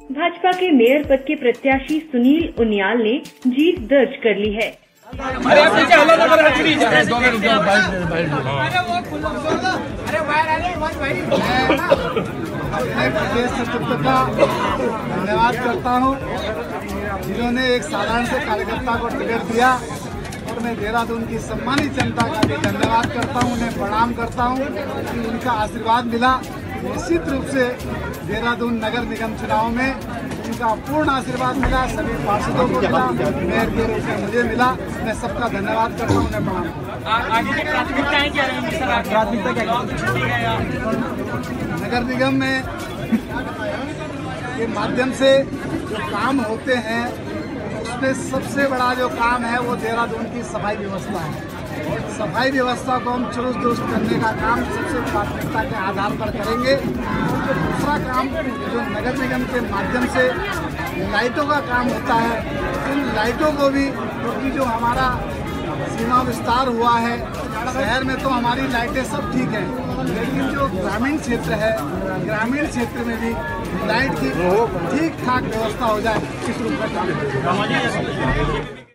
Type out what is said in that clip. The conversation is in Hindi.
भाजपा के मेयर पद के प्रत्याशी सुनील उनियाल ने जीत दर्ज कर ली है। अपने प्रदेश नेतृत्व का धन्यवाद करता हूँ, जिन्होंने एक साधारण से कार्यकर्ता को टिकट दिया, और मैं देहरादून की सम्मानित जनता का भी धन्यवाद करता हूँ, उन्हें प्रणाम करता हूँ कि उनका आशीर्वाद मिला। निश्चित रूप से देहरादून नगर निगम चुनाव में उनका पूर्ण आशीर्वाद मिला, सभी पार्षदों को मिला, मेयर के रूप में मुझे मिला। मैं सबका धन्यवाद करता हूँ, उन्हें प्रणाम। आगे की प्राथमिकताएं क्या रहेंगी सर? प्राथमिकता क्या नगर निगम में के माध्यम से जो काम होते हैं, उसमें सबसे बड़ा जो काम है वो देहरादून की सफाई व्यवस्था है। सफाई व्यवस्था को हम चुरुस्त दुरुस्त करने का काम सबसे प्राथमिकता के आधार पर करेंगे। और दूसरा काम जो नगर निगम के माध्यम से लाइटों का काम होता है, उन लाइटों को भी, क्योंकि जो हमारा सीमा विस्तार हुआ है, शहर में तो हमारी लाइटें सब ठीक हैं, लेकिन जो ग्रामीण क्षेत्र है, ग्रामीण क्षेत्र में भी लाइट की ठीक ठाक व्यवस्था हो जाए, इस रूप में काम